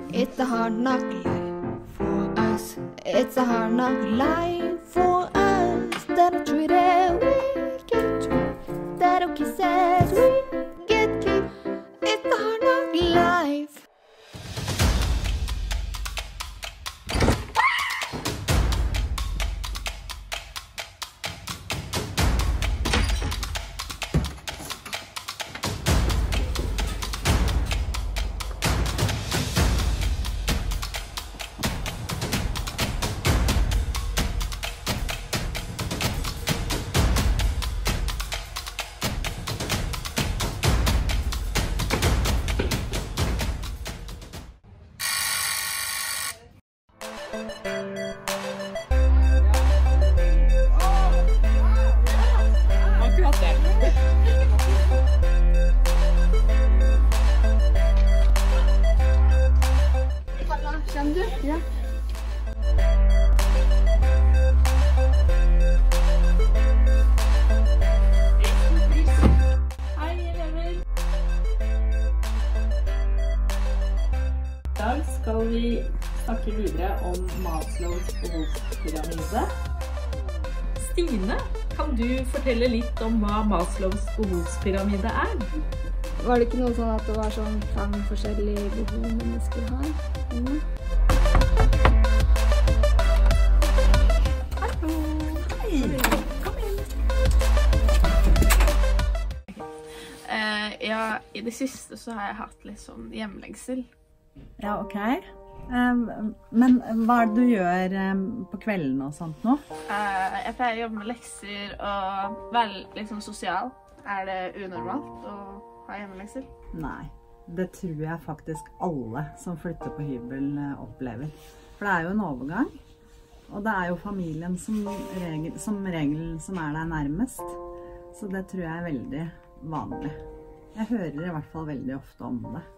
It's a hard knock life for us. It's a hard knock life for us. That'll treat it, we get to. That'll kiss us, we get to. It's a hard knock life. Kjenner du? Ja. Hei, elever. I dag skal vi snakke videre om Maslows behovspyramide. Stine, kan du fortelle litt om hva Maslows behovspyramide er? Var det ikke noe sånn at det var sånn 5 forskjellige behov mennesker har? Hallo! Hei! Kom inn! Ja, i det siste så har jeg hatt litt sånn hjemlengsel. Ja, ok. Men hva er det du gjør på kvelden og sånt nå? Jeg pleier å jobbe med lekser og være litt sånn sosial. Er det unormalt å ha hjemmelengsel? Nei, det tror jeg faktisk alle som flytter på hybel opplever. For det er jo en overgang, og det er jo familien som regel som er deg nærmest. Så det tror jeg er veldig vanlig. Jeg hører i hvert fall veldig ofte om det.